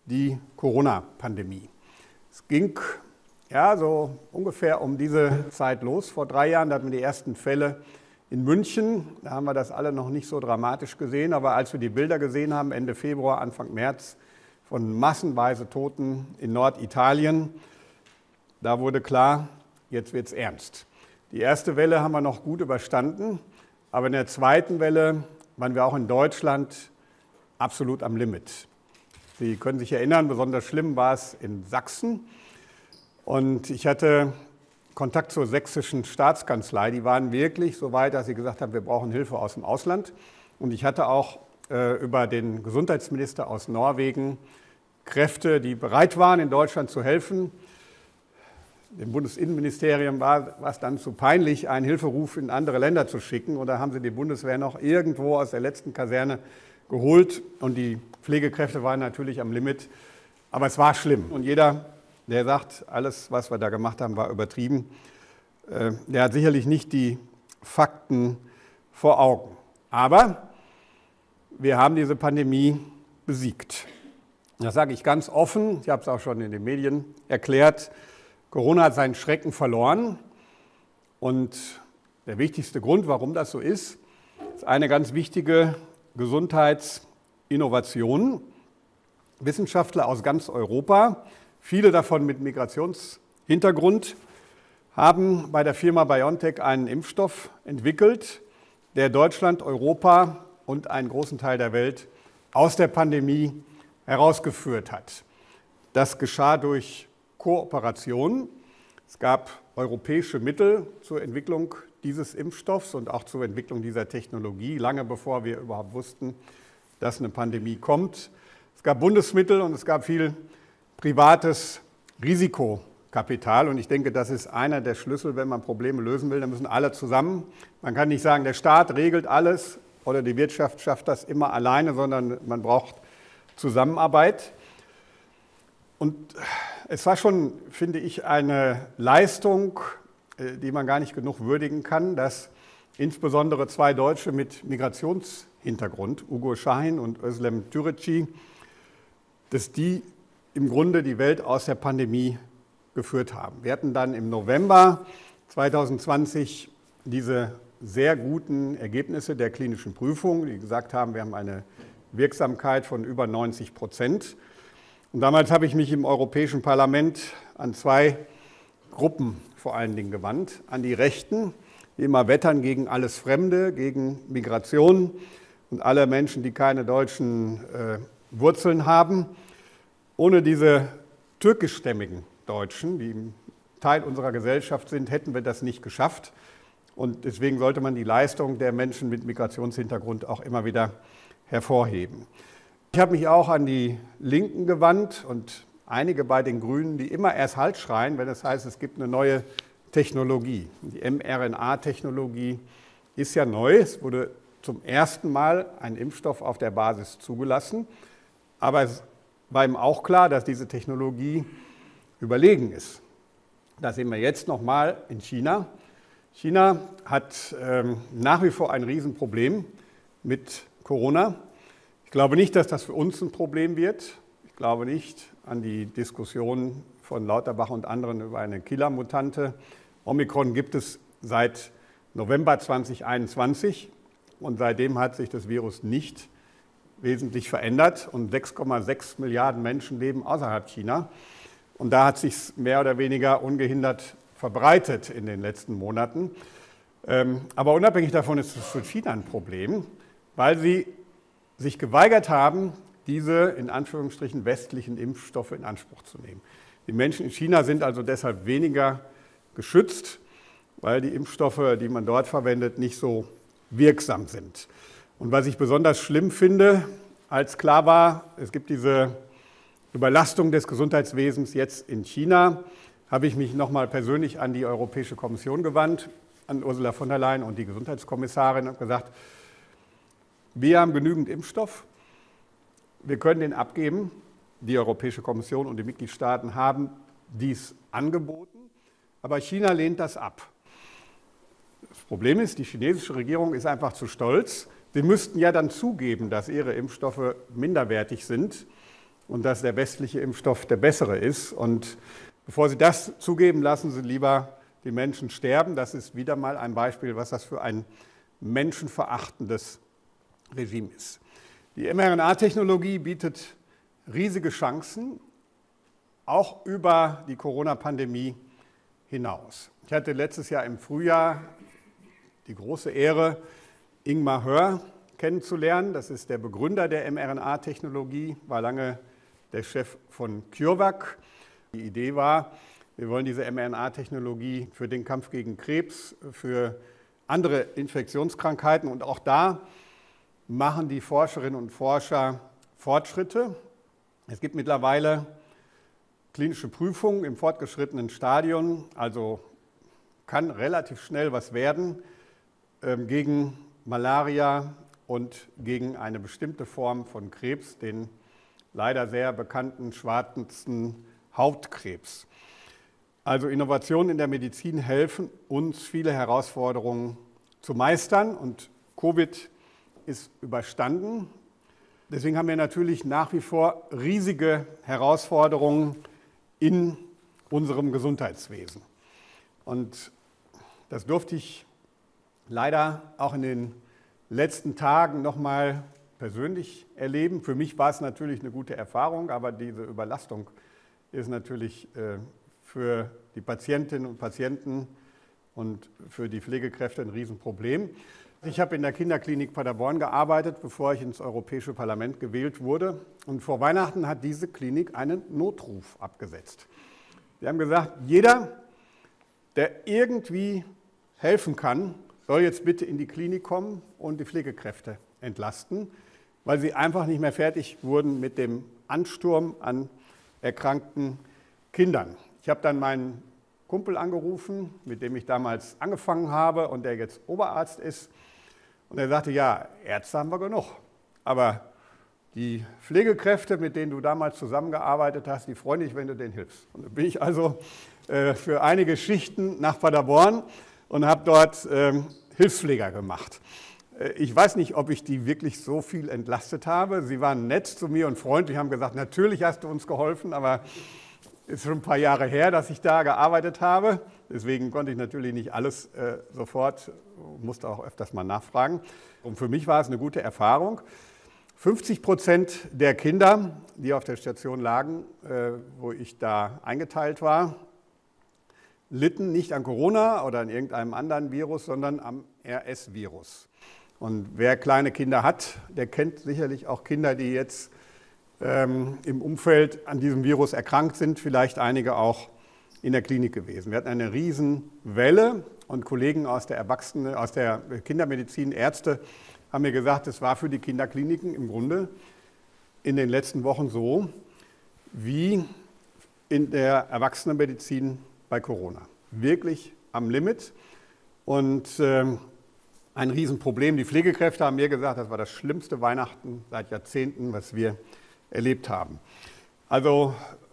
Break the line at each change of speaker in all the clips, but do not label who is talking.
die Corona-Pandemie. Es ging ja so ungefähr um diese Zeit los. Vor 3 Jahren hatten wir die ersten Fälle in München. Da haben wir das alle noch nicht so dramatisch gesehen. Aber als wir die Bilder gesehen haben, Ende Februar, Anfang März, von massenweise Toten in Norditalien, da wurde klar, jetzt wird es ernst. Die erste Welle haben wir noch gut überstanden, aber in der zweiten Welle waren wir auch in Deutschland absolut am Limit. Sie können sich erinnern, besonders schlimm war es in Sachsen. Und ich hatte Kontakt zur sächsischen Staatskanzlei. Die waren wirklich so weit, dass sie gesagt haben, wir brauchen Hilfe aus dem Ausland. Und ich hatte auch über den Gesundheitsminister aus Norwegen Kräfte, die bereit waren, in Deutschland zu helfen. Dem Bundesinnenministerium war es dann zu peinlich, einen Hilferuf in andere Länder zu schicken. Und da haben sie die Bundeswehr noch irgendwo aus der letzten Kaserne geholt. Und die Pflegekräfte waren natürlich am Limit. Aber es war schlimm. Und jeder, der sagt, alles, was wir da gemacht haben, war übertrieben, der hat sicherlich nicht die Fakten vor Augen. Aber wir haben diese Pandemie besiegt. Das sage ich ganz offen. Ich habe es auch schon in den Medien erklärt. Corona hat seinen Schrecken verloren und der wichtigste Grund, warum das so ist eine ganz wichtige Gesundheitsinnovation. Wissenschaftler aus ganz Europa, viele davon mit Migrationshintergrund, haben bei der Firma BioNTech einen Impfstoff entwickelt, der Deutschland, Europa und einen großen Teil der Welt aus der Pandemie herausgeführt hat. Das geschah durch Kooperation. Es gab europäische Mittel zur Entwicklung dieses Impfstoffs und auch zur Entwicklung dieser Technologie, lange bevor wir überhaupt wussten, dass eine Pandemie kommt. Es gab Bundesmittel und es gab viel privates Risikokapital. Und ich denke, das ist einer der Schlüssel, wenn man Probleme lösen will. Da müssen alle zusammen. Man kann nicht sagen, der Staat regelt alles oder die Wirtschaft schafft das immer alleine, sondern man braucht Zusammenarbeit. Und es war schon, finde ich, eine Leistung, die man gar nicht genug würdigen kann, dass insbesondere 2 Deutsche mit Migrationshintergrund, Ugo Şahin und Özlem Türeci, dass die im Grunde die Welt aus der Pandemie geführt haben. Wir hatten dann im November 2020 diese sehr guten Ergebnisse der klinischen Prüfung, die gesagt haben, wir haben eine Wirksamkeit von über 90%. Und damals habe ich mich im Europäischen Parlament an 2 Gruppen vor allen Dingen gewandt. An die Rechten, die immer wettern gegen alles Fremde, gegen Migration und alle Menschen, die keine deutschen Wurzeln haben. Ohne diese türkischstämmigen Deutschen, die Teil unserer Gesellschaft sind, hätten wir das nicht geschafft. Und deswegen sollte man die Leistung der Menschen mit Migrationshintergrund auch immer wieder hervorheben. Ich habe mich auch an die Linken gewandt und einige bei den Grünen, die immer erst Halt schreien, wenn es heißt, es gibt eine neue Technologie. Die mRNA-Technologie ist ja neu. Es wurde zum ersten Mal ein Impfstoff auf der Basis zugelassen. Aber es war ihm auch klar, dass diese Technologie überlegen ist. Das sehen wir jetzt nochmal in China. China hat nach wie vor ein Riesenproblem mit Corona. Ich glaube nicht, dass das für uns ein Problem wird. Ich glaube nicht an die Diskussion von Lauterbach und anderen über eine Killer-Mutante. Omikron gibt es seit November 2021 und seitdem hat sich das Virus nicht wesentlich verändert und 6,6 Milliarden Menschen leben außerhalb China. Und da hat es sich mehr oder weniger ungehindert verbreitet in den letzten Monaten. Aber unabhängig davon ist es für China ein Problem, weil sie sich geweigert haben, diese in Anführungsstrichen westlichen Impfstoffe in Anspruch zu nehmen. Die Menschen in China sind also deshalb weniger geschützt, weil die Impfstoffe, die man dort verwendet, nicht so wirksam sind. Und was ich besonders schlimm finde, als klar war, es gibt diese Überlastung des Gesundheitswesens jetzt in China, habe ich mich nochmal persönlich an die Europäische Kommission gewandt, an Ursula von der Leyen und die Gesundheitskommissarin und gesagt, wir haben genügend Impfstoff, wir können den abgeben. Die Europäische Kommission und die Mitgliedstaaten haben dies angeboten, aber China lehnt das ab. Das Problem ist, die chinesische Regierung ist einfach zu stolz. Sie müssten ja dann zugeben, dass ihre Impfstoffe minderwertig sind. und dass der westliche Impfstoff der bessere ist. Und bevor Sie das zugeben, lassen Sie lieber die Menschen sterben. Das ist wieder mal ein Beispiel, was das für ein menschenverachtendes Regime ist. Die mRNA-Technologie bietet riesige Chancen, auch über die Corona-Pandemie hinaus. Ich hatte letztes Jahr im Frühjahr die große Ehre, Ingmar Hörr kennenzulernen. Das ist der Begründer der mRNA-Technologie, war lange der Chef von CureVac. Die Idee war, wir wollen diese mRNA-Technologie für den Kampf gegen Krebs, für andere Infektionskrankheiten, und auch da machen die Forscherinnen und Forscher Fortschritte. Es gibt mittlerweile klinische Prüfungen im fortgeschrittenen Stadium, also kann relativ schnell was werden gegen Malaria und gegen eine bestimmte Form von Krebs, den leider sehr bekannten schwarzen Hautkrebs. Also Innovationen in der Medizin helfen uns, viele Herausforderungen zu meistern, und Covid ist überstanden. Deswegen haben wir natürlich nach wie vor riesige Herausforderungen in unserem Gesundheitswesen. Und das durfte ich leider auch in den letzten Tagen noch mal persönlich erleben. Für mich war es natürlich eine gute Erfahrung, aber diese Überlastung ist natürlich für die Patientinnen und Patienten und für die Pflegekräfte ein Riesenproblem. Ich habe in der Kinderklinik Paderborn gearbeitet, bevor ich ins Europäische Parlament gewählt wurde. Und vor Weihnachten hat diese Klinik einen Notruf abgesetzt. Sie haben gesagt, jeder, der irgendwie helfen kann, soll jetzt bitte in die Klinik kommen und die Pflegekräfte entlasten, weil sie einfach nicht mehr fertig wurden mit dem Ansturm an erkrankten Kindern. Ich habe dann meinen Kumpel angerufen, mit dem ich damals angefangen habe und der jetzt Oberarzt ist. Und er sagte, ja, Ärzte haben wir genug, aber die Pflegekräfte, mit denen du damals zusammengearbeitet hast, die freuen sich, wenn du denen hilfst. Und da bin ich also für einige Schichten nach Paderborn und habe dort Hilfspfleger gemacht. Ich weiß nicht, ob ich die wirklich so viel entlastet habe. Sie waren nett zu mir und freundlich, haben gesagt, natürlich hast du uns geholfen, aber es ist schon ein paar Jahre her, dass ich da gearbeitet habe. Deswegen konnte ich natürlich nicht alles sofort, musste auch öfters mal nachfragen. Und für mich war es eine gute Erfahrung. 50% der Kinder, die auf der Station lagen, wo ich da eingeteilt war, litten nicht an Corona oder an irgendeinem anderen Virus, sondern am RS-Virus. Und wer kleine Kinder hat, der kennt sicherlich auch Kinder, die jetzt im Umfeld an diesem Virus erkrankt sind, vielleicht einige auch in der Klinik gewesen. Wir hatten eine Riesenwelle und Kollegen aus der Kindermedizin, Ärzte, haben mir gesagt, es war für die Kinderkliniken im Grunde in den letzten Wochen so wie in der Erwachsenenmedizin bei Corona. Wirklich am Limit und ein Riesenproblem. Die Pflegekräfte haben mir gesagt, das war das schlimmste Weihnachten seit Jahrzehnten, was wir erlebt haben. Also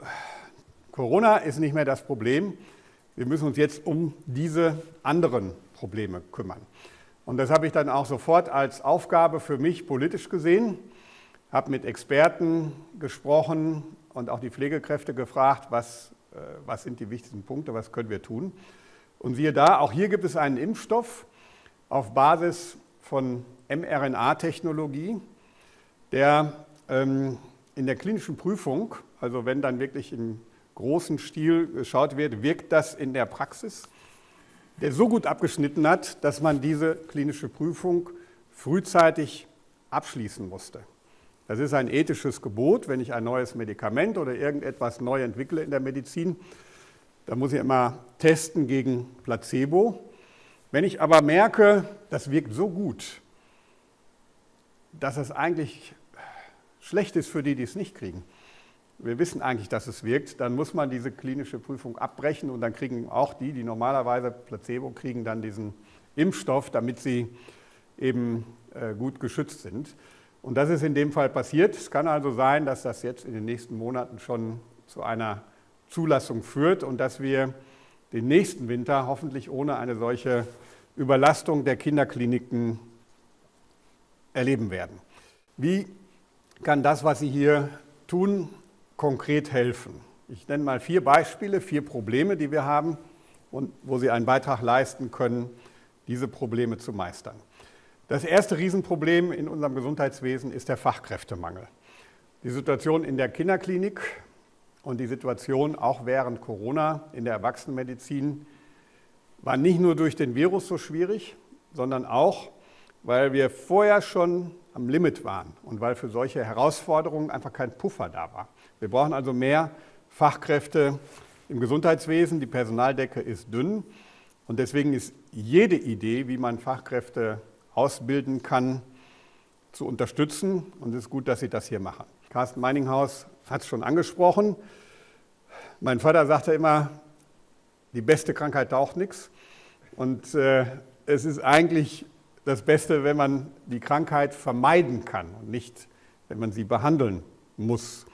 Corona ist nicht mehr das Problem. Wir müssen uns jetzt um diese anderen Probleme kümmern. Und das habe ich dann auch sofort als Aufgabe für mich politisch gesehen, habe mit Experten gesprochen und auch die Pflegekräfte gefragt, was sind die wichtigsten Punkte, was können wir tun. Und siehe da, auch hier gibt es einen Impfstoff auf Basis von mRNA-Technologie, der in der klinischen Prüfung, also wenn dann wirklich im großen Stil geschaut wird, wirkt das in der Praxis, der so gut abgeschnitten hat, dass man diese klinische Prüfung frühzeitig abschließen musste. Das ist ein ethisches Gebot, wenn ich ein neues Medikament oder irgendetwas neu entwickle in der Medizin, dann muss ich immer testen gegen Placebo. Wenn ich aber merke, das wirkt so gut, dass es eigentlich schlecht ist für die, die es nicht kriegen. Wir wissen eigentlich, dass es wirkt, dann muss man diese klinische Prüfung abbrechen und dann kriegen auch die, die normalerweise Placebo kriegen, dann diesen Impfstoff, damit sie eben gut geschützt sind. Und das ist in dem Fall passiert. Es kann also sein, dass das jetzt in den nächsten Monaten schon zu einer Zulassung führt und dass wir den nächsten Winter hoffentlich ohne eine solche Überlastung der Kinderkliniken erleben werden. Wie kann das, was Sie hier tun, konkret helfen? Ich nenne mal 4 Beispiele, 4 Probleme, die wir haben und wo Sie einen Beitrag leisten können, diese Probleme zu meistern. Das erste Riesenproblem in unserem Gesundheitswesen ist der Fachkräftemangel. Die Situation in der Kinderklinik und die Situation auch während Corona in der Erwachsenenmedizin war nicht nur durch den Virus so schwierig, sondern auch, weil wir vorher schon am Limit waren und weil für solche Herausforderungen einfach kein Puffer da war. Wir brauchen also mehr Fachkräfte im Gesundheitswesen. Die Personaldecke ist dünn und deswegen ist jede Idee, wie man Fachkräfte ausbilden kann, zu unterstützen. Und es ist gut, dass Sie das hier machen. Carsten Meininghaus hat es schon angesprochen. Mein Vater sagte immer, die beste Krankheit taucht nichts. Und es ist eigentlich das Beste, wenn man die Krankheit vermeiden kann und nicht, wenn man sie behandeln muss.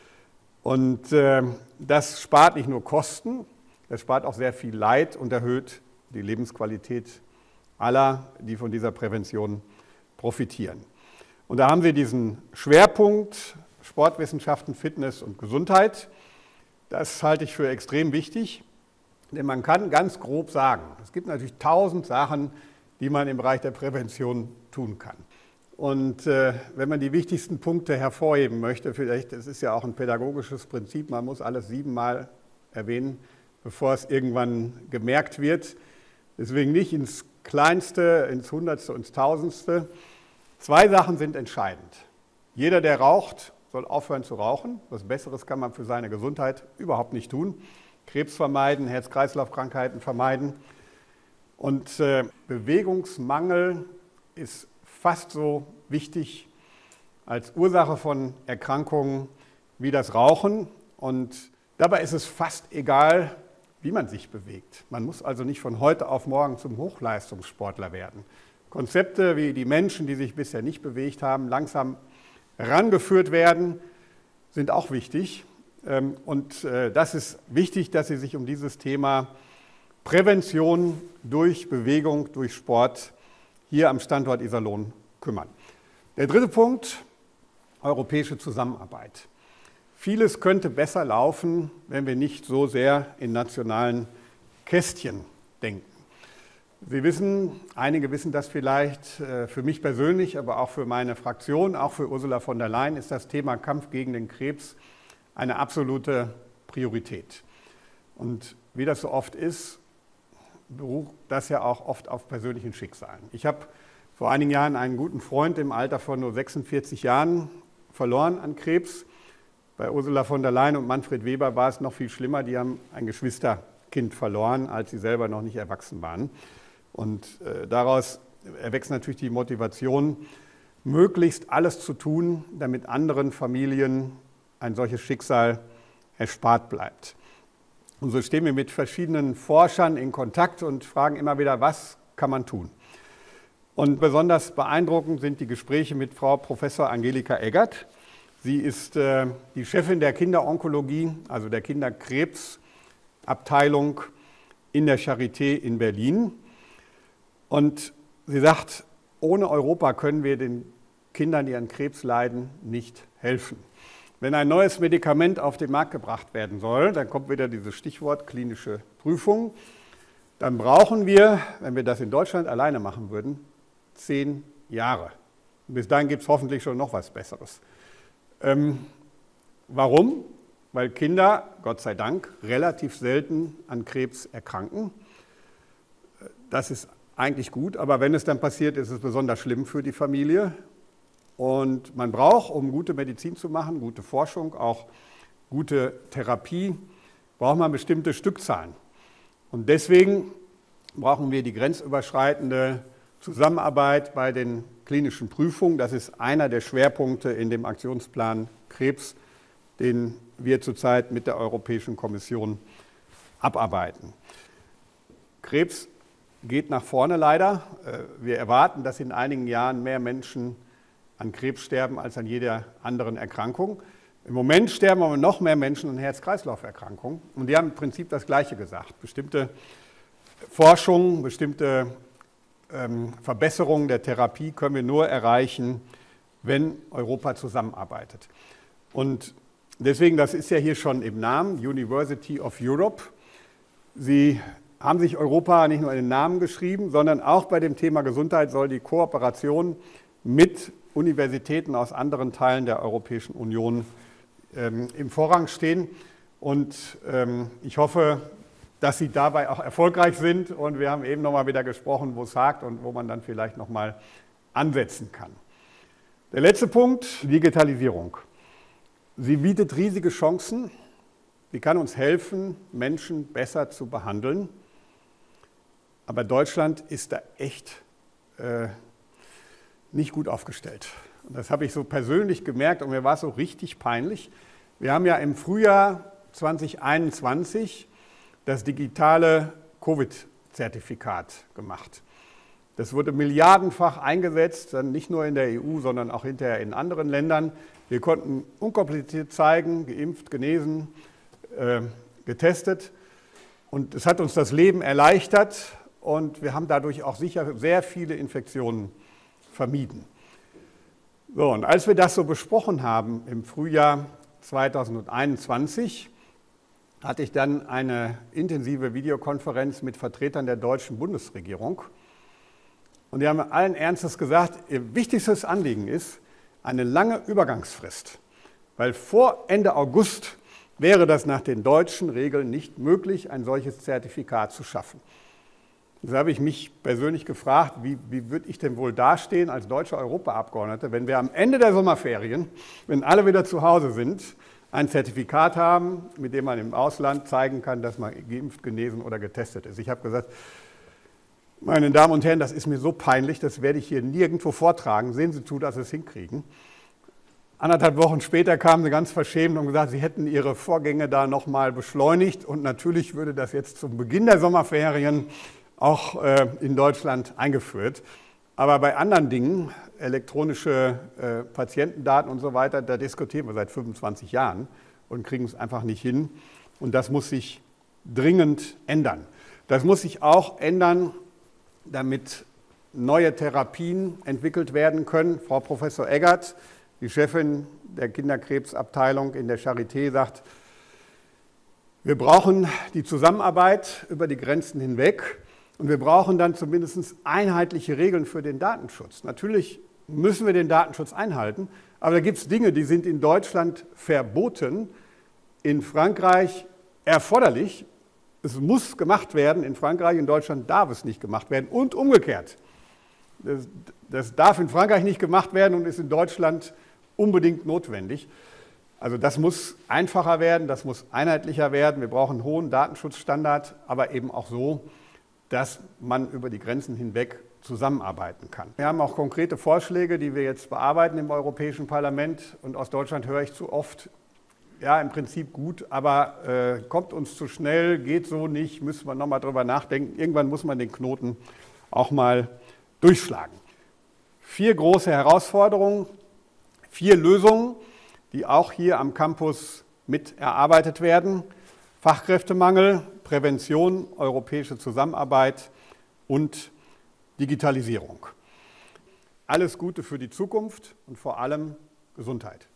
Und das spart nicht nur Kosten, das spart auch sehr viel Leid und erhöht die Lebensqualität aller, die von dieser Prävention profitieren. Und da haben Sie diesen Schwerpunkt Sportwissenschaften, Fitness und Gesundheit. Das halte ich für extrem wichtig, denn man kann ganz grob sagen, es gibt natürlich 1000 Sachen, die man im Bereich der Prävention tun kann. Und wenn man die wichtigsten Punkte hervorheben möchte, vielleicht, das ist ja auch ein pädagogisches Prinzip, man muss alles 7-mal erwähnen, bevor es irgendwann gemerkt wird. Deswegen nicht ins Kleinste, ins Hundertste, ins Tausendste. 2 Sachen sind entscheidend. Jeder, der raucht, soll aufhören zu rauchen. Was Besseres kann man für seine Gesundheit überhaupt nicht tun. Krebs vermeiden, Herz-Kreislauf-Krankheiten vermeiden. Und Bewegungsmangel ist fast so wichtig als Ursache von Erkrankungen wie das Rauchen. Und dabei ist es fast egal, wie man sich bewegt. Man muss also nicht von heute auf morgen zum Hochleistungssportler werden. Konzepte wie die Menschen, die sich bisher nicht bewegt haben, langsam herangeführt werden, sind auch wichtig. Und das ist wichtig, dass Sie sich um dieses Thema Prävention durch Bewegung, durch Sport hier am Standort Iserlohn kümmern. Der dritte Punkt, europäische Zusammenarbeit. Vieles könnte besser laufen, wenn wir nicht so sehr in nationalen Kästchen denken. Sie wissen, einige wissen das vielleicht, für mich persönlich, aber auch für meine Fraktion, auch für Ursula von der Leyen ist das Thema Kampf gegen den Krebs eine absolute Priorität. Und wie das so oft ist, beruht das ja auch oft auf persönlichen Schicksalen. Ich habe vor einigen Jahren einen guten Freund im Alter von nur 46 Jahren verloren an Krebs. Bei Ursula von der Leyen und Manfred Weber war es noch viel schlimmer. Die haben ein Geschwisterkind verloren, als sie selber noch nicht erwachsen waren. Und daraus erwächst natürlich die Motivation, möglichst alles zu tun, damit anderen Familien ein solches Schicksal erspart bleibt. Und so stehen wir mit verschiedenen Forschern in Kontakt und fragen immer wieder, was kann man tun? Und besonders beeindruckend sind die Gespräche mit Frau Professor Angelika Eggert. Sie ist die Chefin der Kinderonkologie, also der Kinderkrebsabteilung in der Charité in Berlin. Und sie sagt, ohne Europa können wir den Kindern, die an Krebs leiden, nicht helfen. Wenn ein neues Medikament auf den Markt gebracht werden soll, dann kommt wieder dieses Stichwort klinische Prüfung. Dann brauchen wir, wenn wir das in Deutschland alleine machen würden, 10 Jahre. Und bis dahin gibt es hoffentlich schon noch was Besseres. Warum? Weil Kinder, Gott sei Dank, relativ selten an Krebs erkranken. Das ist eigentlich gut, aber wenn es dann passiert, ist es besonders schlimm für die Familie. Und man braucht, um gute Medizin zu machen, gute Forschung, auch gute Therapie, braucht man bestimmte Stückzahlen. Und deswegen brauchen wir die grenzüberschreitende Zusammenarbeit bei den klinischen Prüfungen. Das ist einer der Schwerpunkte in dem Aktionsplan Krebs, den wir zurzeit mit der Europäischen Kommission abarbeiten. Krebs geht nach vorne leider. Wir erwarten, dass in einigen Jahren mehr Menschen an Krebs sterben als an jeder anderen Erkrankung. Im Moment sterben aber noch mehr Menschen an Herz-Kreislauf-Erkrankungen. Und die haben im Prinzip das Gleiche gesagt. Bestimmte Forschung, bestimmte Verbesserungen der Therapie können wir nur erreichen, wenn Europa zusammenarbeitet. Und Deswegen, das ist ja hier schon im Namen, University of Europe. Sie haben sich Europa nicht nur in den Namen geschrieben, sondern auch bei dem Thema Gesundheit soll die Kooperation mit Universitäten aus anderen Teilen der Europäischen Union im Vorrang stehen. Und ich hoffe, dass Sie dabei auch erfolgreich sind. Und wir haben eben nochmal wieder gesprochen, wo es hakt und wo man dann vielleicht nochmal ansetzen kann. Der letzte Punkt, Digitalisierung. Sie bietet riesige Chancen. Sie kann uns helfen, Menschen besser zu behandeln. Aber Deutschland ist da echt nicht gut aufgestellt. Und das habe ich so persönlich gemerkt und mir war es so richtig peinlich. Wir haben ja im Frühjahr 2021 das digitale Covid-Zertifikat gemacht. Das wurde milliardenfach eingesetzt, dann nicht nur in der EU, sondern auch hinterher in anderen Ländern. Wir konnten unkompliziert zeigen, geimpft, genesen, getestet. Und es hat uns das Leben erleichtert und wir haben dadurch auch sicher sehr viele Infektionen vermieden. So, und als wir das so besprochen haben im Frühjahr 2021, hatte ich dann eine intensive Videokonferenz mit Vertretern der deutschen Bundesregierung. Und die haben allen Ernstes gesagt, ihr wichtigstes Anliegen ist eine lange Übergangsfrist. Weil vor Ende August wäre das nach den deutschen Regeln nicht möglich, ein solches Zertifikat zu schaffen. Da habe ich mich persönlich gefragt, wie würde ich denn wohl dastehen als deutscher Europaabgeordneter, wenn wir am Ende der Sommerferien, wenn alle wieder zu Hause sind, ein Zertifikat haben, mit dem man im Ausland zeigen kann, dass man geimpft, genesen oder getestet ist. Ich habe gesagt, meine Damen und Herren, das ist mir so peinlich, das werde ich hier nirgendwo vortragen. Sehen Sie zu, dass Sie es hinkriegen. 1,5 Wochen später kamen sie ganz verschämt und gesagt, sie hätten ihre Vorgänge da nochmal beschleunigt. Und natürlich würde das jetzt zum Beginn der Sommerferien auch in Deutschland eingeführt. Aber bei anderen Dingen, elektronische Patientendaten und so weiter, da diskutieren wir seit 25 Jahren und kriegen es einfach nicht hin. Und das muss sich dringend ändern. Das muss sich auch ändern, damit neue Therapien entwickelt werden können. Frau Professor Eggert, die Chefin der Kinderkrebsabteilung in der Charité, sagt, wir brauchen die Zusammenarbeit über die Grenzen hinweg. Und wir brauchen dann zumindest einheitliche Regeln für den Datenschutz. Natürlich müssen wir den Datenschutz einhalten, aber da gibt es Dinge, die sind in Deutschland verboten, in Frankreich erforderlich. Es muss gemacht werden, in Frankreich, in Deutschland darf es nicht gemacht werden und umgekehrt. Das darf in Frankreich nicht gemacht werden und ist in Deutschland unbedingt notwendig. Also das muss einfacher werden, das muss einheitlicher werden. Wir brauchen einen hohen Datenschutzstandard, aber eben auch so, dass man über die Grenzen hinweg zusammenarbeiten kann. Wir haben auch konkrete Vorschläge, die wir jetzt bearbeiten im Europäischen Parlament. Und aus Deutschland höre ich zu oft, ja, im Prinzip gut, aber kommt uns zu schnell, geht so nicht, müssen wir nochmal drüber nachdenken. Irgendwann muss man den Knoten auch mal durchschlagen. 4 große Herausforderungen, 4 Lösungen, die auch hier am Campus mit erarbeitet werden. Fachkräftemangel, Prävention, europäische Zusammenarbeit und Digitalisierung. Alles Gute für die Zukunft und vor allem Gesundheit.